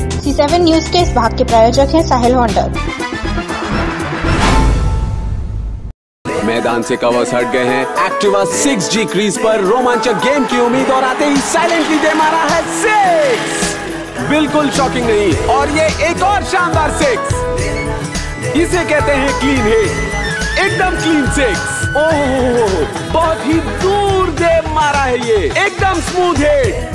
C7 news के इस भाग के प्रायोजक हैं साहिल होंडर। मैदान से कवर्स हट गए हैं। एक्टिवा 6G क्रीज पर रोमांचक गेम की उम्मीद और आते ही साइलेंटली दे मारा है 6। बिल्कुल शॉकिंग नहीं, और ये एक और शानदार 6। इसे कहते हैं क्लीन हिट, एकदम क्लीन 6। ओह, बहुत ही दूर दे मारा है ये, एकदम स्मूथ हिट।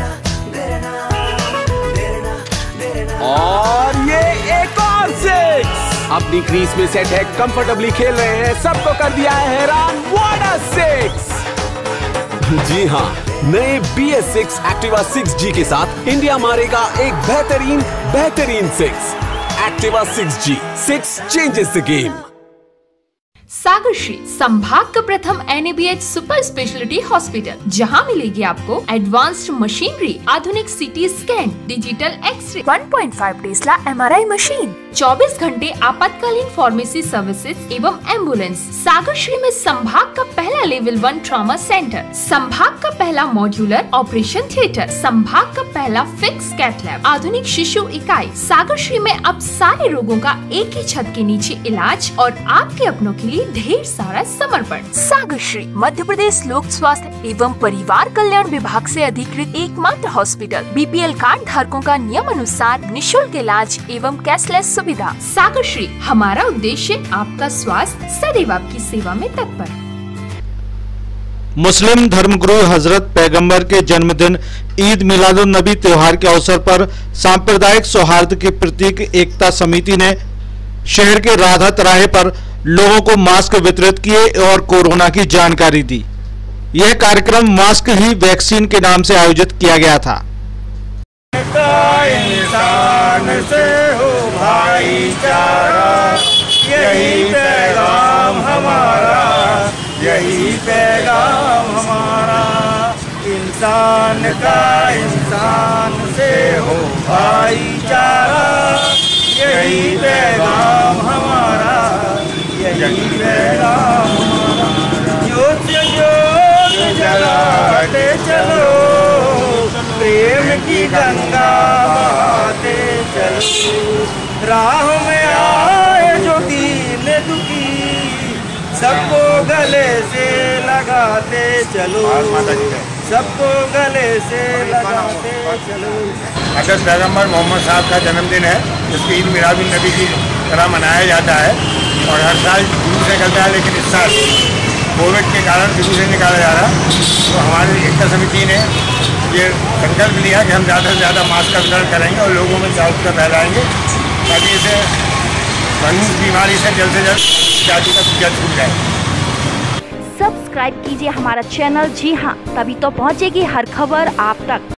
और ये एक और 6 अपनी क्रीज में सेट है, कंफर्टेबली खेल रहे हैं, सबको कर दिया है हैरान। What a 6! जी हाँ, नए BS6 एक्टिवा 6G के साथ इंडिया मारेगा एक बेहतरीन 6। Activa 6G, 6 changes the game. Sagarshri संभाग का प्रथम NABH सुपर स्पेशलिटी हॉस्पिटल, जहां मिलेगी आपको एडवांस्ड मशीनरी, आधुनिक CT scan, digital X ray, 1.5 tesla MRI machine, 24 घंटे आपातकालीन फार्मेसी सर्विसेज एवं एम्बुलेंस। सागरश्री में संभाग का पहला लेवल 1 ट्रॉमा सेंटर, संभाग का पहला मॉड्यूलर ऑपरेशन थिएटर, संभाग का पहला फिक्स कैथ लैब, आधुनिक शिशु इकाई। सागरश्री में अब सारे रोगों का एक ही छत के नीचे इलाज और आपके अपनों के लिए ढेर सारा समर्पण। सागरश्री मध्य प्रदेश लोक स्वास्थ्य एवं परिवार कल्याण विभाग से अधिकृत एकमात्र हॉस्पिटल। BPL कार्ड धारकों का नियम अनुसार निःशुल्क इलाज एवं कैशलेस सुविधा। सागरश्री, हमारा उद्देश्य आपका स्वास्थ्य, सदैव आपकी सेवा में तत्पर। मुस्लिम धर्मगुरु हजरत पैगंबर के जन्मदिन ईद मिलादुन नबी त्योहार के अवसर पर सांप्रदायिक सौहार्द के प्रतीक एकता समिति ने शहर के राधा तिराहे पर लोगों को मास्क वितरित किए और कोरोना की जानकारी दी। यह कार्यक्रम मास्क ही वैक्सीन के नाम से आयोजित किया गया था। इंसान से हो भाईचारा, यही पैगाम हमारा, यही पैगाम हमारा। इंसान का इंसान से हो भाईचारा, यही पैगाम हमारा, यही पैगाम हमारा। ज्योत ज्योत जलाते चलो, प्रेम की गंगा बहाते चलो। राह में आए जो दीन दुखी, सबको गले से लगाते चलो, सबको गले से लगाते चलो। हज़रत पैगंबर मोहम्मद साहब का जन्मदिन है, जिसकी ईद मिलादुन नबी की तरह मनाया जाता है और हर साल जुलूस निकलता है, लेकिन इस साल कोविड के कारण जुलूस नहीं निकाला जा रहा। तो हमारी एकता समिति ने ये संकल्प लिया कि हम ज़्यादा से ज़्यादा मास्क का वितरण करेंगे और लोगों में जागरूकता फैलाएंगे, ताकि इसे मनहूस बीमारी से जल्द जाति का सूजा छूट जाए। सब्सक्राइब कीजिए हमारा चैनल। जी हाँ, तभी तो पहुँचेगी हर खबर आप तक।